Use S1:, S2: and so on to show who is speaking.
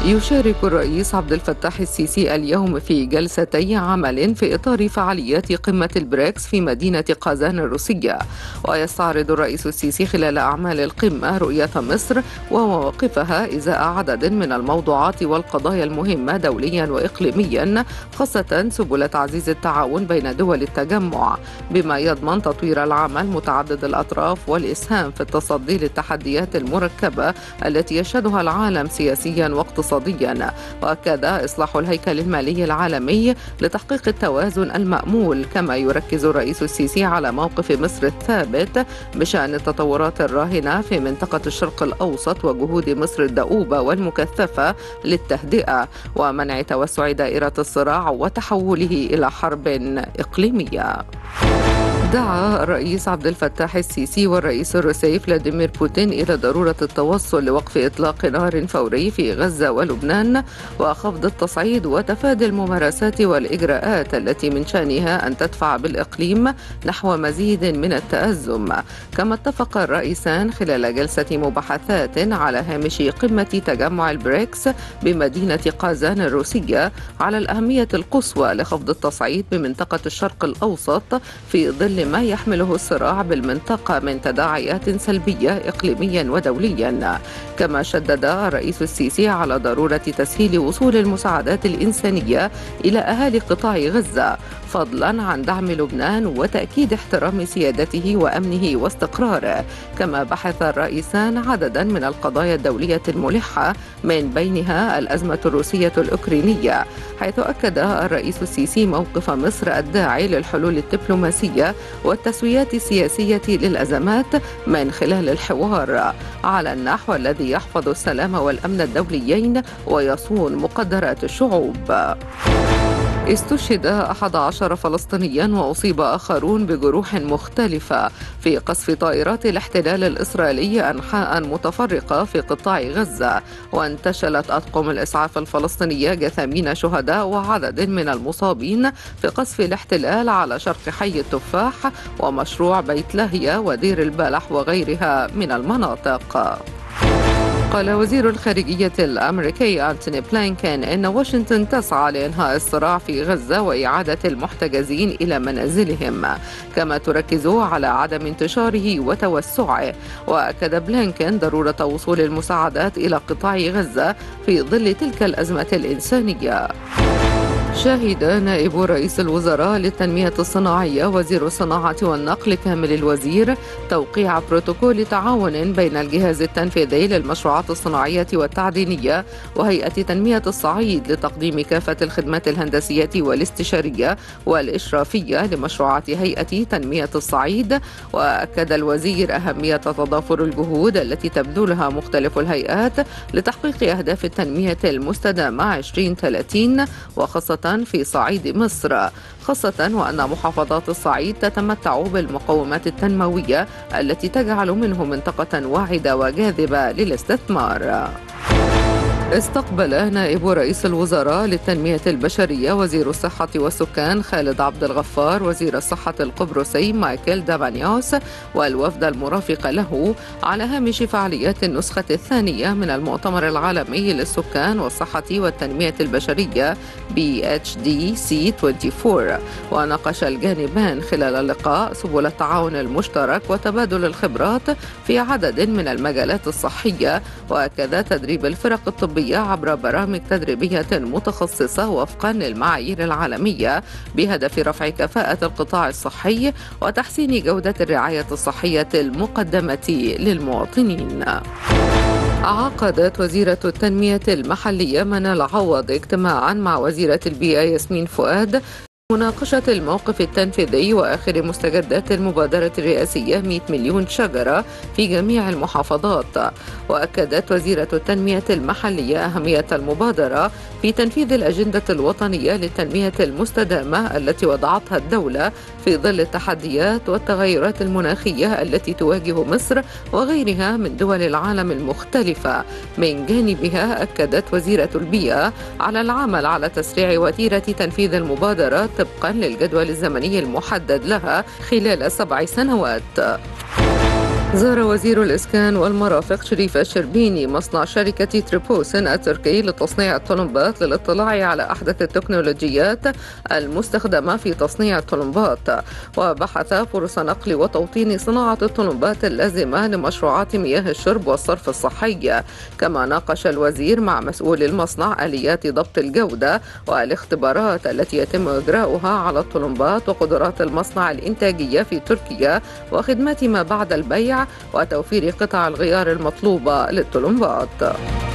S1: يشارك الرئيس عبد الفتاح السيسي اليوم في جلستي عمل في إطار فعاليات قمة البريكس في مدينة قازان الروسية. ويستعرض الرئيس السيسي خلال أعمال القمة رؤية مصر ومواقفها إزاء عدد من الموضوعات والقضايا المهمة دوليا وإقليميا، خاصة سبل تعزيز التعاون بين دول التجمع بما يضمن تطوير العمل متعدد الأطراف والإسهام في التصدي للتحديات المركبة التي يشهدها العالم سياسيا واقتصاديا. وأكد إصلاح الهيكل المالي العالمي لتحقيق التوازن المأمول. كما يركز الرئيس السيسي على موقف مصر الثابت بشأن التطورات الراهنة في منطقة الشرق الأوسط وجهود مصر الدؤوبة والمكثفة للتهدئة ومنع توسع دائرة الصراع وتحوله إلى حرب إقليمية. دعا الرئيس عبد الفتاح السيسي والرئيس الروسي فلاديمير بوتين إلى ضرورة التوصل لوقف إطلاق نار فوري في غزة ولبنان وخفض التصعيد وتفادي الممارسات والإجراءات التي من شأنها أن تدفع بالإقليم نحو مزيد من التأزم. كما اتفق الرئيسان خلال جلسة مباحثات على هامش قمة تجمع البريكس بمدينة قازان الروسية على الأهمية القصوى لخفض التصعيد بمنطقة الشرق الأوسط في ظل ما يحمله الصراع بالمنطقة من تداعيات سلبية إقليميا ودوليا. كما شدد الرئيس السيسي على ضرورة تسهيل وصول المساعدات الإنسانية إلى أهالي قطاع غزة، فضلا عن دعم لبنان وتأكيد احترام سيادته وأمنه واستقراره. كما بحث الرئيسان عددا من القضايا الدولية الملحة من بينها الأزمة الروسية الأوكرانية، حيث أكد الرئيس السيسي موقف مصر الداعي للحلول الدبلوماسية والتسويات السياسية للأزمات من خلال الحوار على النحو الذي يحفظ السلام والأمن الدوليين ويصون مقدرات الشعوب. استشهد 11 فلسطينيا وأصيب آخرون بجروح مختلفة في قصف طائرات الاحتلال الإسرائيلي أنحاء متفرقة في قطاع غزة. وانتشلت أطقم الإسعاف الفلسطينية جثامين شهداء وعدد من المصابين في قصف الاحتلال على شرق حي التفاح ومشروع بيت لاهيا ودير البلح وغيرها من المناطق. قال وزير الخارجية الأمريكي أنتوني بلينكين إن واشنطن تسعى لإنهاء الصراع في غزة وإعادة المحتجزين إلى منازلهم، كما تركز على عدم انتشاره وتوسعه. وأكد بلينكين ضرورة وصول المساعدات إلى قطاع غزة في ظل تلك الأزمة الإنسانية. شهد نائب رئيس الوزراء للتنمية الصناعية وزير الصناعة والنقل كامل الوزير توقيع بروتوكول تعاون بين الجهاز التنفيذي للمشروعات الصناعية والتعدينية وهيئة تنمية الصعيد لتقديم كافة الخدمات الهندسية والاستشارية والإشرافية لمشروعات هيئة تنمية الصعيد. وأكد الوزير أهمية تضافر الجهود التي تبذلها مختلف الهيئات لتحقيق أهداف التنمية المستدامة 2030 وخاصة في صعيد مصر، خاصة وأن محافظات الصعيد تتمتع بالمقومات التنموية التي تجعل منه منطقة واعدة وجاذبة للاستثمار. استقبل نائب رئيس الوزراء للتنمية البشرية وزير الصحة والسكان خالد عبد الغفار وزير الصحة القبرصي مايكل دافانيوس والوفد المرافق له على هامش فعاليات النسخة الثانية من المؤتمر العالمي للسكان والصحة والتنمية البشرية BHDC 24. وناقش الجانبان خلال اللقاء سبل التعاون المشترك وتبادل الخبرات في عدد من المجالات الصحية، وكذا تدريب الفرق الطبية عبر برامج تدريبية متخصصة وفقا للمعايير العالمية بهدف رفع كفاءة القطاع الصحي وتحسين جودة الرعاية الصحية المقدمة للمواطنين. عقدت وزيرة التنمية المحلية منال عوض اجتماعا مع وزيرة البيئة ياسمين فؤاد مناقشة الموقف التنفيذي وآخر مستجدات المبادرة الرئاسية 100 مليون شجرة في جميع المحافظات. وأكدت وزيرة التنمية المحلية أهمية المبادرة في تنفيذ الأجندة الوطنية للتنمية المستدامة التي وضعتها الدولة في ظل التحديات والتغيرات المناخية التي تواجه مصر وغيرها من دول العالم المختلفة. من جانبها أكدت وزيرة البيئة على العمل على تسريع وتيرة تنفيذ المبادرة طبقا للجدول الزمني المحدد لها خلال 7 سنوات. زار وزير الإسكان والمرافق شريف الشربيني مصنع شركة تريبوسن التركي لتصنيع الطلمبات للاطلاع على أحدث التكنولوجيات المستخدمة في تصنيع الطلمبات، وبحث فرص نقل وتوطين صناعة الطلمبات اللازمة لمشروعات مياه الشرب والصرف الصحي. كما ناقش الوزير مع مسؤول المصنع آليات ضبط الجودة والاختبارات التي يتم إجراؤها على الطلمبات وقدرات المصنع الإنتاجية في تركيا وخدمات ما بعد البيع وتوفير قطع الغيار المطلوبة للطلمبات.